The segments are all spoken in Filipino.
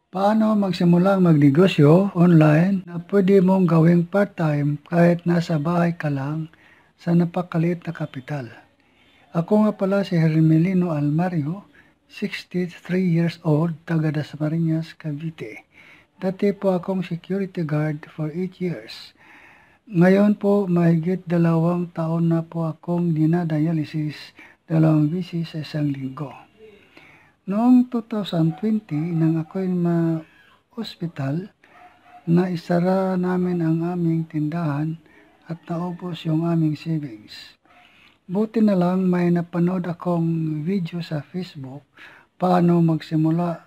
Paano magsimulang magnegosyo online na pwede mong gawing part-time kahit nasa bahay ka lang sa napakaliit na kapital? Ako nga pala si Hermelino Almario, 63 years old, taga Dasmariñas, Cavite. Dati po akong security guard for 8 years. Ngayon po, mahigit 2 taon na po akong dinadialysis, 2 beses sa isang linggo. Noong 2020, nang ako'y ma-hospital, naisara namin ang aming tindahan at naubos yung aming savings. Buti na lang may napanood akong video sa Facebook paano magsimula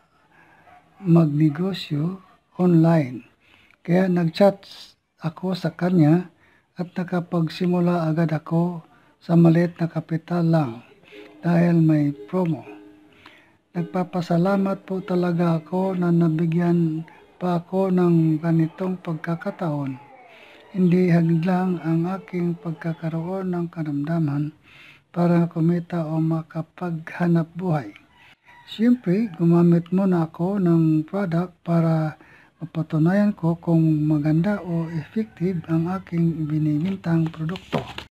magnegosyo online. Kaya nag-chat ako sa kanya at nakapagsimula agad ako sa maliit na kapital lang dahil may promo. Nagpapasalamat po talaga ako na nabigyan pa ako ng ganitong pagkakataon. Hindi hadlang ang aking pagkakaroon ng karamdaman para kumita o makapaghanap buhay. Siyempre, gumamit muna ako ng product para mapatunayan ko kung maganda o effective ang aking binibintang produkto.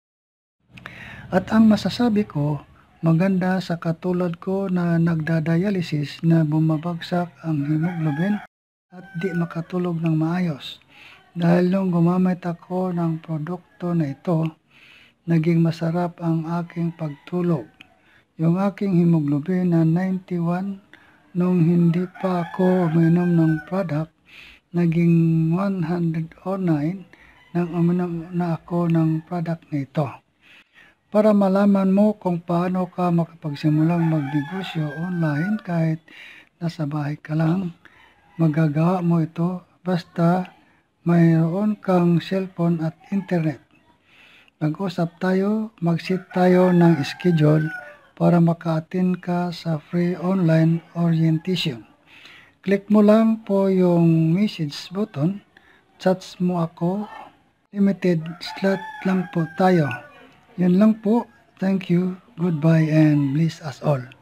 At ang masasabi ko, maganda sa katulad ko na nagdadialysis na bumabagsak ang hemoglobin at di makatulog ng maayos. Dahil nung gumamit ako ng produkto na ito, naging masarap ang aking pagtulog. Yung aking hemoglobin na 91 nung hindi pa ako uminom ng product, naging 109 nang uminom na ako ng product na ito. Para malaman mo kung paano ka makapagsimulang magnegosyo online kahit nasa bahay ka lang, magagawa mo ito basta mayroon kang cellphone at internet. Mag-usap tayo, mag-set tayo ng schedule para maka-attend ka sa free online orientation. Click mo lang po yung message button, chat mo ako, limited slot lang po tayo. Yun lang po. Thank you, goodbye, and bless us all.